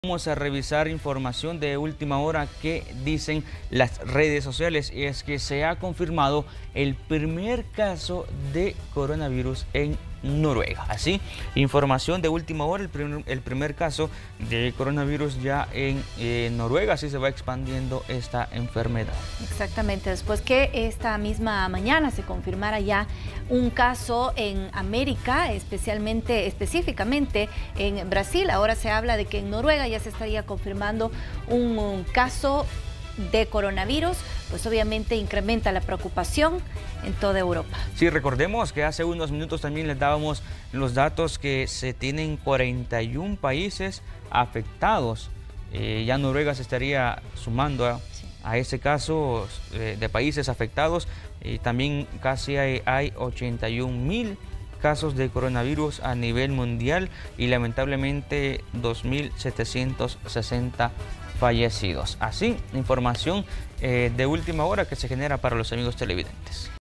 Vamos a revisar información de última hora que dicen las redes sociales, y es que se ha confirmado el primer caso de coronavirus en Noruega. Así, información de última hora, el primer caso de coronavirus ya en Noruega. Así se va expandiendo esta enfermedad. Exactamente, después que esta misma mañana se confirmara ya un caso en América, específicamente en Brasil. Ahora se habla de que en Noruega ya se estaría confirmando un caso de coronavirus, pues obviamente incrementa la preocupación en toda Europa. Sí, recordemos que hace unos minutos también les dábamos los datos que se tienen 41 países afectados. Ya Noruega se estaría sumando a ese caso de países afectados, y también casi hay 81.000 casos de coronavirus a nivel mundial y lamentablemente 2.760 fallecidos. Así, información de última hora que se genera para los amigos televidentes.